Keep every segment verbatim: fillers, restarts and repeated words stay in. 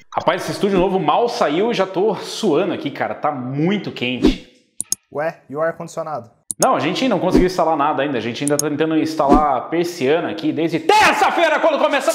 Rapaz, esse estúdio novo mal saiu e já tô suando aqui, cara. Tá muito quente. Ué, e o ar-condicionado? Não, a gente não conseguiu instalar nada ainda. A gente ainda tá tentando instalar a persiana aqui desde terça-feira, quando começa...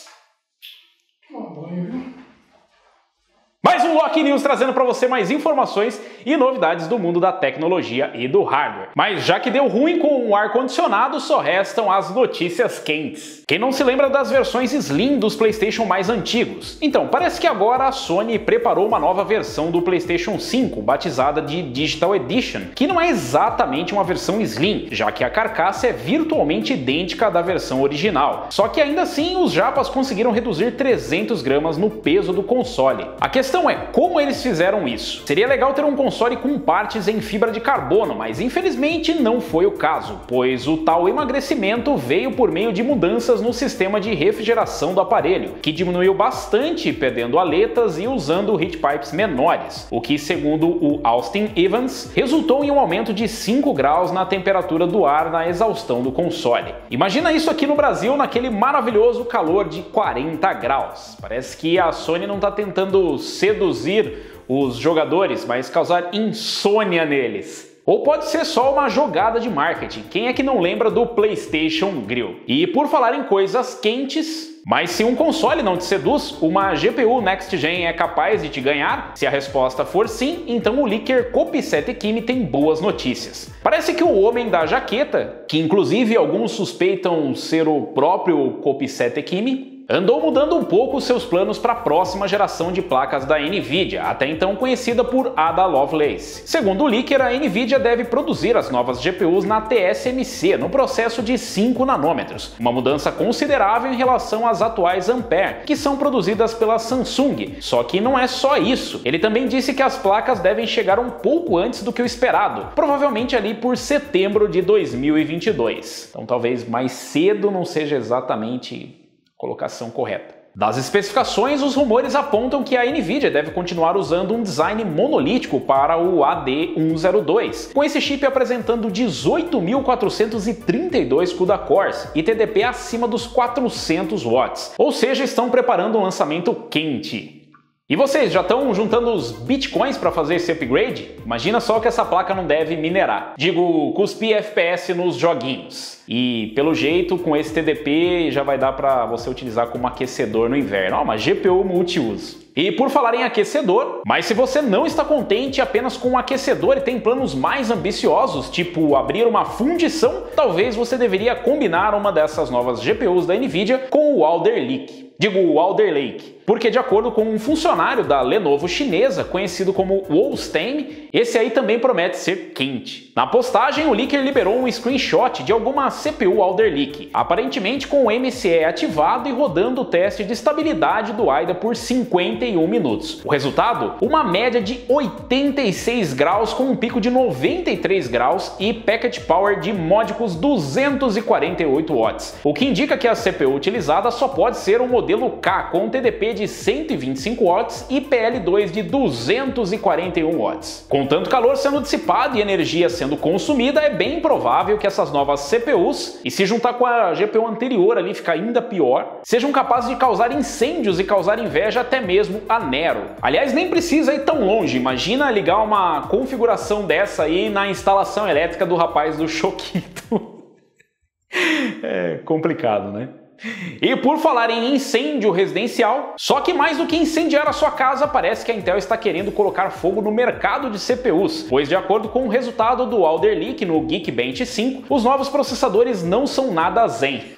Mais um Loki News trazendo para você mais informações e novidades do mundo da tecnologia e do hardware. Mas já que deu ruim com o ar-condicionado, só restam as notícias quentes. Quem não se lembra das versões Slim dos PlayStation mais antigos? Então, parece que agora a Sony preparou uma nova versão do PlayStation cinco, batizada de Digital Edition, que não é exatamente uma versão Slim, já que a carcaça é virtualmente idêntica à da versão original. Só que ainda assim, os japas conseguiram reduzir trezentos gramas no peso do console. A questão A questão é, como eles fizeram isso? Seria legal ter um console com partes em fibra de carbono, mas infelizmente não foi o caso, pois o tal emagrecimento veio por meio de mudanças no sistema de refrigeração do aparelho, que diminuiu bastante perdendo aletas e usando heat pipes menores, o que, segundo o Austin Evans, resultou em um aumento de cinco graus na temperatura do ar na exaustão do console. Imagina isso aqui no Brasil naquele maravilhoso calor de quarenta graus. Parece que a Sony não está tentando seduzir os jogadores, mas causar insônia neles. Ou pode ser só uma jogada de marketing. Quem é que não lembra do PlayStation Grill? E por falar em coisas quentes, mas se um console não te seduz, uma G P U Next Gen é capaz de te ganhar? Se a resposta for sim, então o leaker Copysette tem boas notícias. Parece que o homem da jaqueta, que inclusive alguns suspeitam ser o próprio Copysette, andou mudando um pouco seus planos para a próxima geração de placas da Nvidia, até então conhecida por Ada Lovelace. Segundo o leaker, a Nvidia deve produzir as novas G P Us na T S M C, no processo de cinco nanômetros, uma mudança considerável em relação às atuais Ampere, que são produzidas pela Samsung. Só que não é só isso. Ele também disse que as placas devem chegar um pouco antes do que o esperado, provavelmente ali por setembro de dois mil e vinte e dois. Então talvez mais cedo não seja exatamente colocação correta. Das especificações, os rumores apontam que a Nvidia deve continuar usando um design monolítico para o A D cento e dois, com esse chip apresentando dezoito mil quatrocentos e trinta e dois CUDA cores e T D P acima dos quatrocentos watts, ou seja, estão preparando um lançamento quente. E vocês já estão juntando os bitcoins para fazer esse upgrade? Imagina só que essa placa não deve minerar. Digo, cuspir F P S nos joguinhos. E pelo jeito, com esse T D P já vai dar para você utilizar como aquecedor no inverno. Ó, uma G P U multiuso. E por falar em aquecedor, mas se você não está contente apenas com o aquecedor e tem planos mais ambiciosos, tipo abrir uma fundição, talvez você deveria combinar uma dessas novas G P Us da Nvidia com o Alder Lake. Digo, o Alder Lake. Porque de acordo com um funcionário da Lenovo chinesa, conhecido como Wolstein, esse aí também promete ser quente. Na postagem, o leaker liberou um screenshot de alguma C P U Alder Lake, aparentemente com o M C E ativado e rodando o teste de estabilidade do A I D A por cinquenta e um minutos. O resultado? Uma média de oitenta e seis graus com um pico de noventa e três graus e packet power de módicos duzentos e quarenta e oito watts, o que indica que a C P U utilizada só pode ser o modelo K com T D P de cento e vinte e cinco watts e P L dois de duzentos e quarenta e um watts. Com tanto calor sendo dissipado e energia sendo consumida, é bem provável que essas novas C P Us, e se juntar com a G P U anterior ali fica ainda pior, sejam capazes de causar incêndios e causar inveja até mesmo a Nero. Aliás, nem precisa ir tão longe, imagina ligar uma configuração dessa aí na instalação elétrica do rapaz do Choquito. É complicado, né? E por falar em incêndio residencial, só que mais do que incendiar a sua casa, parece que a Intel está querendo colocar fogo no mercado de C P Us, pois de acordo com o resultado do Alder Lake no Geekbench cinco, os novos processadores não são nada zen.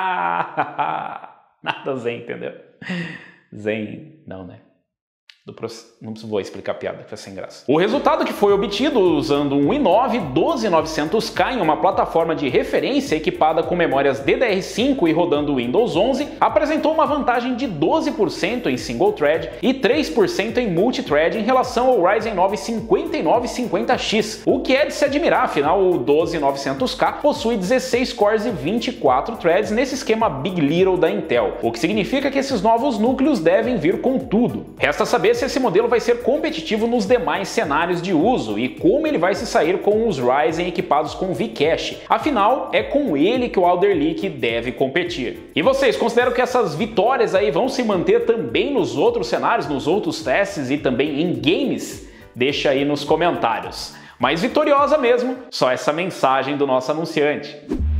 Nada zen, entendeu? Zen, não, né? Do proce... Não vou explicar a piada, que foi sem graça. O resultado que foi obtido usando um i nove doze mil e novecentos K em uma plataforma de referência equipada com memórias D D R cinco e rodando Windows onze apresentou uma vantagem de doze por cento em single thread e três por cento em multithread em relação ao Ryzen nove cinquenta e nove cinquenta X, o que é de se admirar, afinal o doze mil e novecentos K possui dezesseis cores e vinte e quatro threads nesse esquema Big Little da Intel, o que significa que esses novos núcleos devem vir com tudo. Resta saber se esse modelo vai ser competitivo nos demais cenários de uso e como ele vai se sair com os Ryzen equipados com V-Cache. Afinal, é com ele que o Alder Lake deve competir. E vocês consideram que essas vitórias aí vão se manter também nos outros cenários, nos outros testes e também em games? Deixa aí nos comentários. Mas vitoriosa mesmo, só essa mensagem do nosso anunciante.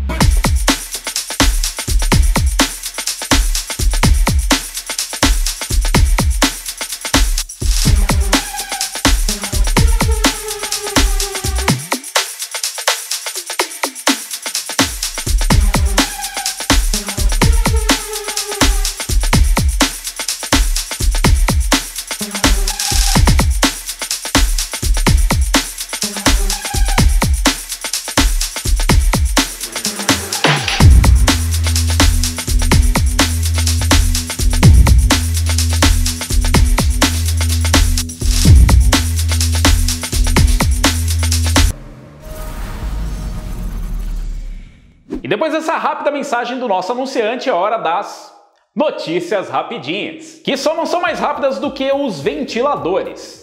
E depois dessa rápida mensagem do nosso anunciante, é hora das notícias rapidinhas, que só não são mais rápidas do que os ventiladores.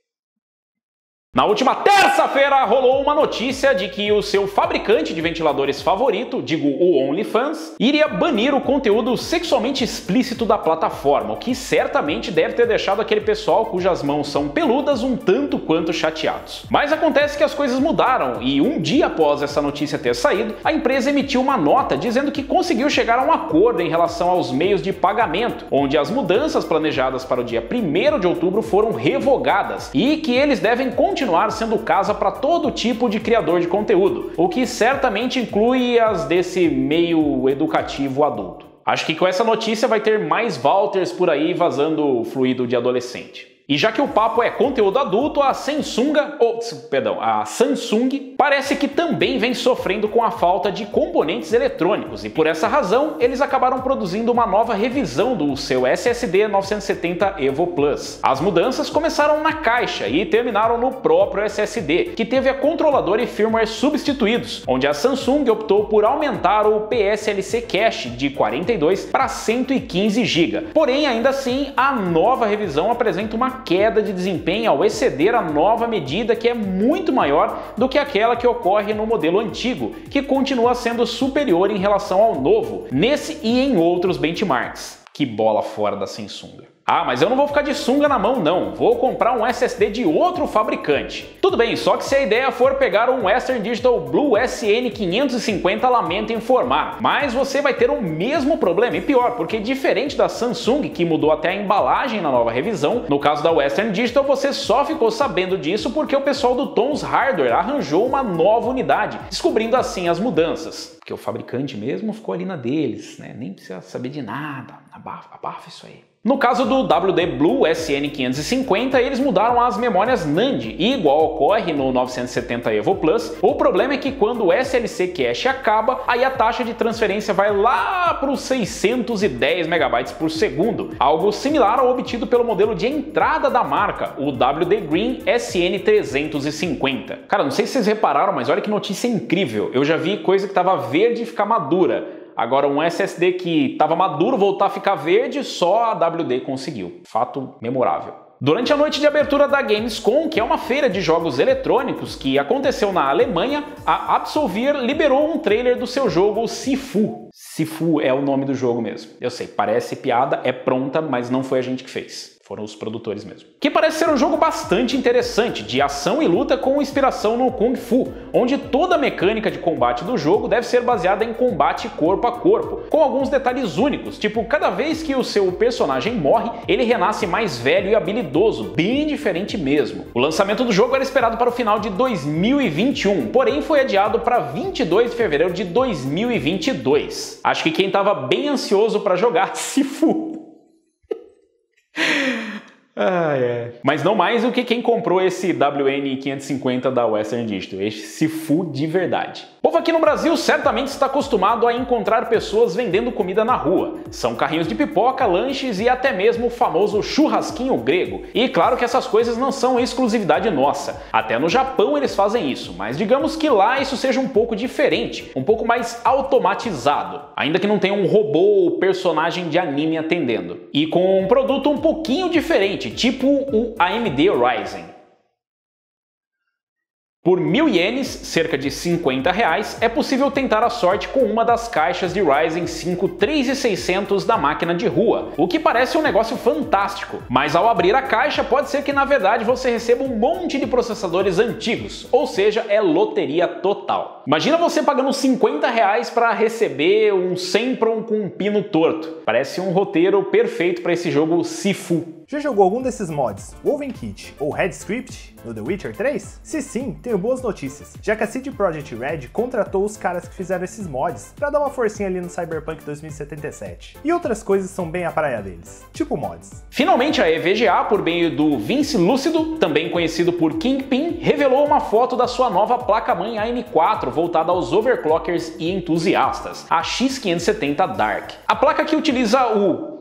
Na última terça-feira rolou uma notícia de que o seu fabricante de ventiladores favorito, digo o OnlyFans, iria banir o conteúdo sexualmente explícito da plataforma, o que certamente deve ter deixado aquele pessoal cujas mãos são peludas um tanto quanto chateados. Mas acontece que as coisas mudaram e um dia após essa notícia ter saído, a empresa emitiu uma nota dizendo que conseguiu chegar a um acordo em relação aos meios de pagamento, onde as mudanças planejadas para o dia primeiro de outubro foram revogadas e que eles devem continuar continuar sendo casa para todo tipo de criador de conteúdo, o que certamente inclui as desse meio educativo adulto. Acho que com essa notícia vai ter mais Walters por aí vazando fluido de adolescente. E já que o papo é conteúdo adulto, a Samsung, ou, perdão, a Samsung parece que também vem sofrendo com a falta de componentes eletrônicos e por essa razão eles acabaram produzindo uma nova revisão do seu S S D novecentos e setenta Evo Plus. As mudanças começaram na caixa e terminaram no próprio S S D, que teve a controlador e firmware substituídos, onde a Samsung optou por aumentar o P S L C Cache de quarenta e dois para cento e quinze gigas. Porém, ainda assim, a nova revisão apresenta uma queda de desempenho ao exceder a nova medida, que é muito maior do que aquela que ocorre no modelo antigo, que continua sendo superior em relação ao novo, nesse e em outros benchmarks. Que bola fora da Samsung. Ah, mas eu não vou ficar de sunga na mão não, vou comprar um S S D de outro fabricante. Tudo bem, só que se a ideia for pegar um Western Digital Blue S N quinhentos e cinquenta, lamento informar, mas você vai ter o mesmo problema, e pior, porque diferente da Samsung, que mudou até a embalagem na nova revisão, no caso da Western Digital você só ficou sabendo disso porque o pessoal do Tom's Hardware arranjou uma nova unidade, descobrindo assim as mudanças. Porque o fabricante mesmo ficou ali na deles, né? Nem precisa saber de nada, abafa, abafa isso aí. No caso do W D Blue S N quinhentos e cinquenta, eles mudaram as memórias NAND, e igual ocorre no novecentos e setenta Evo Plus, o problema é que quando o S L C Cache acaba, aí a taxa de transferência vai lá para os seiscentos e dez megabytes por segundo, algo similar ao obtido pelo modelo de entrada da marca, o W D Green S N trezentos e cinquenta. Cara, não sei se vocês repararam, mas olha que notícia incrível, eu já vi coisa que estava verde e ficar madura. Agora, um S S D que estava maduro voltar a ficar verde, só a W D conseguiu. Fato memorável. Durante a noite de abertura da Gamescom, que é uma feira de jogos eletrônicos que aconteceu na Alemanha, a Absolver liberou um trailer do seu jogo Sifu. Sifu é o nome do jogo mesmo. Eu sei, parece piada, é pronta, mas não foi a gente que fez. Foram os produtores mesmo. Que parece ser um jogo bastante interessante, de ação e luta com inspiração no Kung Fu, onde toda a mecânica de combate do jogo deve ser baseada em combate corpo a corpo, com alguns detalhes únicos, tipo, cada vez que o seu personagem morre, ele renasce mais velho e habilidoso, bem diferente mesmo. O lançamento do jogo era esperado para o final de dois mil e vinte e um, porém foi adiado para vinte e dois de fevereiro de dois mil e vinte e dois. Acho que quem estava bem ansioso para jogar Sifu. Ah, é. Mas não mais do que quem comprou esse W N quinhentos e cinquenta da Western Digital, esse Sifu de verdade. O povo aqui no Brasil certamente está acostumado a encontrar pessoas vendendo comida na rua. São carrinhos de pipoca, lanches e até mesmo o famoso churrasquinho grego. E claro que essas coisas não são exclusividade nossa. Até no Japão eles fazem isso, mas digamos que lá isso seja um pouco diferente, um pouco mais automatizado. Ainda que não tenha um robô ou personagem de anime atendendo. E com um produto um pouquinho diferente, potente, tipo o A M D Ryzen. Por mil ienes, cerca de cinquenta reais, é possível tentar a sorte com uma das caixas de Ryzen cinco três mil e seiscentos da máquina de rua, o que parece um negócio fantástico. Mas ao abrir a caixa, pode ser que na verdade você receba um monte de processadores antigos, ou seja, é loteria total. Imagina você pagando cinquenta reais para receber um Sempron com um pino torto. Parece um roteiro perfeito para esse jogo Sifu. Já jogou algum desses mods, Woven Kit ou Redscript, no The Witcher três? Se sim, tenho boas notícias, já que a C D Projekt Red contratou os caras que fizeram esses mods pra dar uma forcinha ali no Cyberpunk dois mil e setenta e sete. E outras coisas são bem a praia deles, tipo mods. Finalmente a E V G A, por meio do Vince Lúcido, também conhecido por Kingpin, revelou uma foto da sua nova placa-mãe A M quatro voltada aos overclockers e entusiastas, a X quinhentos e setenta Dark. A placa que utiliza o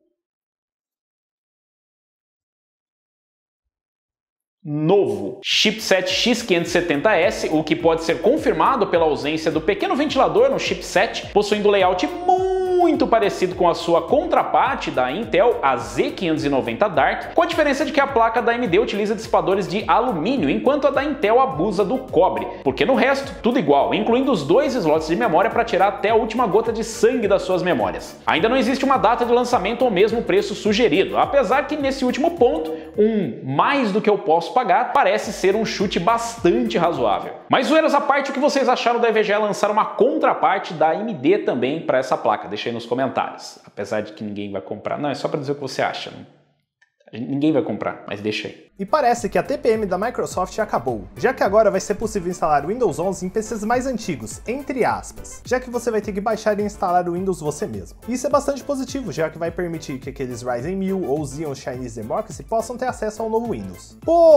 novo chipset X quinhentos e setenta S, o que pode ser confirmado pela ausência do pequeno ventilador no chipset, possuindo layout muito parecido com a sua contraparte da Intel, a Z quinhentos e noventa Dark, com a diferença de que a placa da A M D utiliza dissipadores de alumínio, enquanto a da Intel abusa do cobre, porque no resto, tudo igual, incluindo os dois slots de memória para tirar até a última gota de sangue das suas memórias. Ainda não existe uma data de lançamento ou mesmo preço sugerido, apesar que nesse último ponto, um mais do que eu posso pagar parece ser um chute bastante razoável. Mas zoeiras à parte, o que vocês acharam da E V G A lançar uma contraparte da A M D também para essa placa? Deixa aí nos comentários, apesar de que ninguém vai comprar. Não, é só para dizer o que você acha, né? Ninguém vai comprar, mas deixa aí. E parece que a T P M da Microsoft acabou, já que agora vai ser possível instalar o Windows onze em P Cs mais antigos, entre aspas, já que você vai ter que baixar e instalar o Windows você mesmo. Isso é bastante positivo, já que vai permitir que aqueles Ryzen mil ou Xeon Chinese Democracy possam ter acesso ao novo Windows.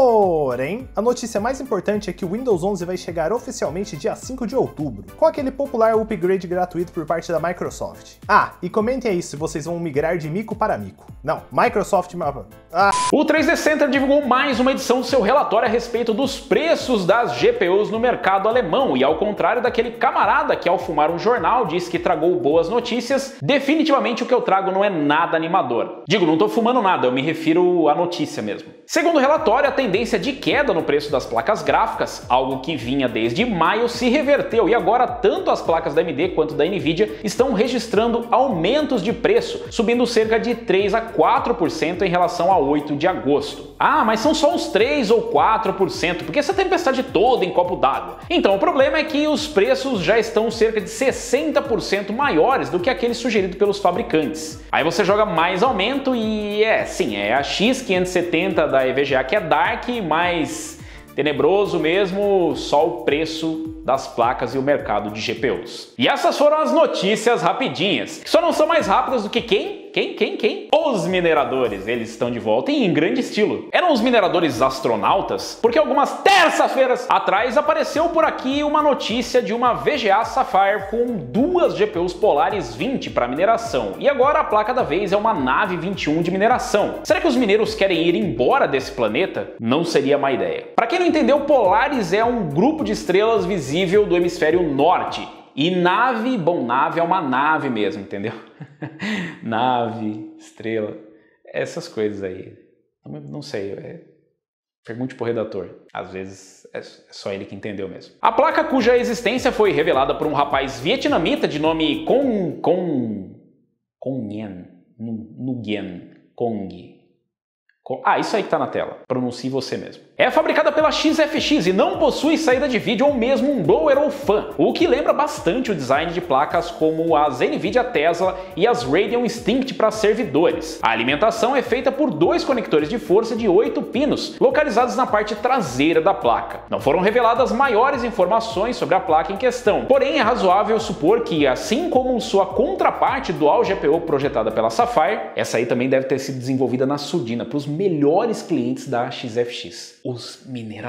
Porém, a notícia mais importante é que o Windows onze vai chegar oficialmente dia cinco de outubro, com aquele popular upgrade gratuito por parte da Microsoft. Ah, e comentem aí se vocês vão migrar de mico para mico. Não, Microsoft... Ah. O três D Center divulgou mais uma edição do seu relatório a respeito dos preços das G P Us no mercado alemão, e ao contrário daquele camarada que ao fumar um jornal disse que tragou boas notícias, definitivamente o que eu trago não é nada animador. Digo, não tô fumando nada, eu me refiro à notícia mesmo. Segundo o relatório, a tendência de queda no preço das placas gráficas, algo que vinha desde maio, se reverteu, e agora tanto as placas da A M D quanto da Nvidia estão registrando aumentos de preço, subindo cerca de três a quatro por cento em relação a oito de agosto. Ah, mas são só uns três ou quatro por cento, porque essa tempestade toda em copo d'água. Então o problema é que os preços já estão cerca de sessenta por cento maiores do que aquele sugerido pelos fabricantes. Aí você joga mais aumento e é, sim, é a X quinhentos e setenta da E V G A que é Dark, mas tenebroso mesmo, só o preço das placas e o mercado de G P Us. E essas foram as notícias rapidinhas, que só não são mais rápidas do que quem? Quem? Quem? Quem? Os mineradores. Eles estão de volta e em grande estilo. Eram os mineradores astronautas? Porque algumas terças-feiras atrás apareceu por aqui uma notícia de uma V G A Sapphire com duas G P Us Polaris vinte para mineração. E agora a placa da vez é uma nave vinte e um de mineração. Será que os mineiros querem ir embora desse planeta? Não seria má ideia. Para quem não entendeu, Polaris é um grupo de estrelas visível do hemisfério norte. E nave, bom, nave é uma nave mesmo, entendeu? Nave, estrela, essas coisas aí. Não, não sei, é... pergunte pro redator. Às vezes é só ele que entendeu mesmo. A placa cuja existência foi revelada por um rapaz vietnamita de nome Kong... Kong... Kongyen... Nguyen... Kong... Ah, isso aí que tá na tela. Pronuncie você mesmo. É fabricada pela X F X e não possui saída de vídeo ou mesmo um blower ou fan, o que lembra bastante o design de placas como as Nvidia Tesla e as Radeon Instinct para servidores. A alimentação é feita por dois conectores de força de oito pinos, localizados na parte traseira da placa. Não foram reveladas maiores informações sobre a placa em questão, porém é razoável supor que, assim como sua contraparte Dual G P U projetada pela Sapphire, essa aí também deve ter sido desenvolvida na surdina para os melhores clientes da X F X, os mineradores.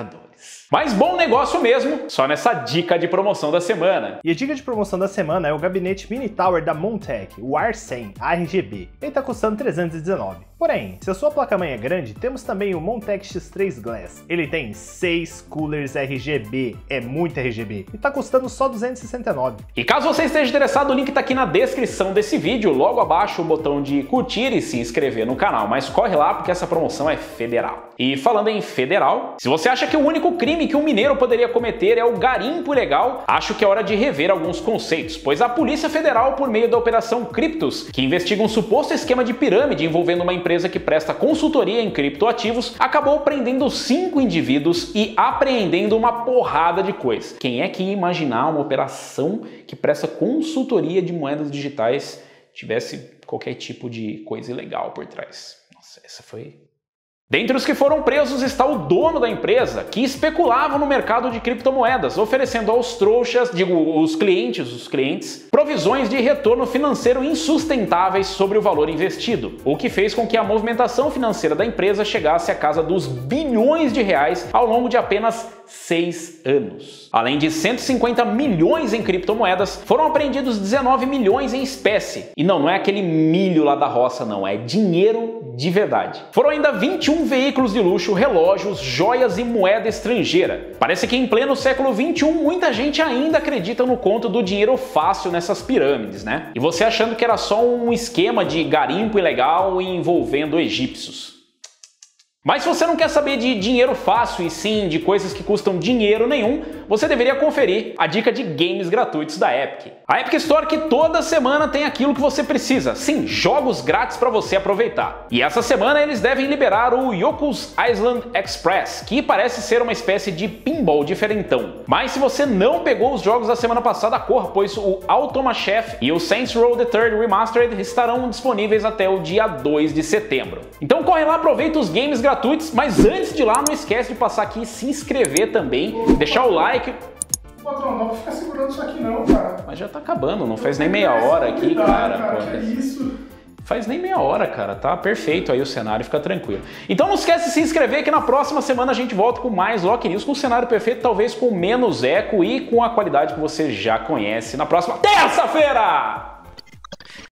Mas bom negócio mesmo, só nessa dica de promoção da semana. E a dica de promoção da semana é o gabinete Mini Tower da Montech, o A R cem A R G B. Ele tá custando trezentos e dezenove reais. Porém, se a sua placa-mãe é grande, temos também o Montech X três Glass. Ele tem seis coolers R G B, é muito R G B, e tá custando só duzentos e sessenta e nove reais. E caso você esteja interessado, o link tá aqui na descrição desse vídeo, logo abaixo o botão de curtir e se inscrever no canal, mas corre lá porque essa promoção é federal. E falando em federal, se você acha que o único crime que um mineiro poderia cometer é o garimpo ilegal, acho que é hora de rever alguns conceitos, pois a Polícia Federal, por meio da Operação Criptos, que investiga um suposto esquema de pirâmide envolvendo uma empresa que presta consultoria em criptoativos, acabou prendendo cinco indivíduos e apreendendo uma porrada de coisa. Quem é que ia imaginar uma operação que presta consultoria de moedas digitais tivesse qualquer tipo de coisa ilegal por trás? Nossa, essa foi... Dentre os que foram presos está o dono da empresa, que especulava no mercado de criptomoedas, oferecendo aos trouxas, digo, os clientes, os clientes, provisões de retorno financeiro insustentáveis sobre o valor investido, o que fez com que a movimentação financeira da empresa chegasse à casa dos bilhões de reais ao longo de apenas seis anos. Além de cento e cinquenta milhões em criptomoedas, foram apreendidos dezenove milhões em espécie. E não, não é aquele milho lá da roça, não, é dinheiro de verdade. Foram ainda vinte e um veículos de luxo, relógios, joias e moeda estrangeira. Parece que em pleno século vinte e um muita gente ainda acredita no conto do dinheiro fácil nessas pirâmides, né? E você achando que era só um esquema de garimpo ilegal envolvendo egípcios. Mas se você não quer saber de dinheiro fácil e sim de coisas que custam dinheiro nenhum, você deveria conferir a dica de games gratuitos da Epic. A Epic Store que toda semana tem aquilo que você precisa, sim, jogos grátis para você aproveitar. E essa semana eles devem liberar o Yoku's Island Express, que parece ser uma espécie de pinball diferentão. Mas se você não pegou os jogos da semana passada, corra, pois o Automa Chef e o Saints Row the Third Remastered estarão disponíveis até o dia dois de setembro. Então corre lá, aproveita os games gratuitos. Mas antes de ir lá, não esquece de passar aqui e se inscrever também, ô, deixar patrão, o like. Patrão, não dá pra ficar segurando isso aqui não, cara. Mas já tá acabando, não faz nem meia hora aqui, cara. cara pô, que isso? Faz nem meia hora, cara, tá perfeito aí o cenário, fica tranquilo. Então não esquece de se inscrever que na próxima semana a gente volta com mais Loki News, com o cenário perfeito, talvez com menos eco e com a qualidade que você já conhece na próxima terça-feira!